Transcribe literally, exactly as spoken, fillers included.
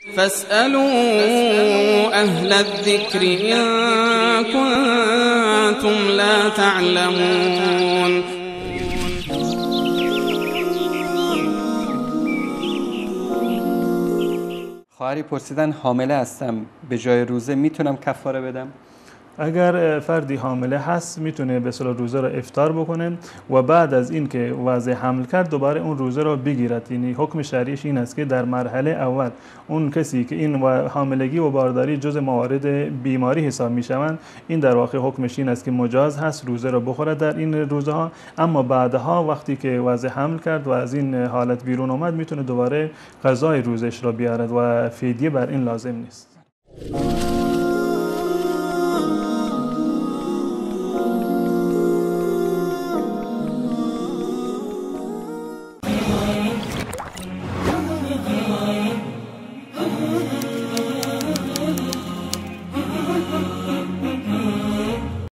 فاسألوا أهل الذكر إن كنتم لا تعلمون. خواهری پرسیدن حامله هستم، به جای روزه میتونم کفاره بدم؟ اگر فردی حامله هست میتونه به اصطلاح روزه را افطار بکنه و بعد از این که وضع حمل کرد دوباره اون روزه را بگیرد. یعنی حکم شرعیش این است که در مرحله اول اون کسی که این حاملگی و بارداری جز موارد بیماری حساب میشوند، این در واقع حکمش این است که مجاز هست روزه را بخورد در این روزها، اما بعدها وقتی که وضع حمل کرد و از این حالت بیرون آمد میتونه دوباره قضای روزش را بیارد و فدیه بر این لازم نیست.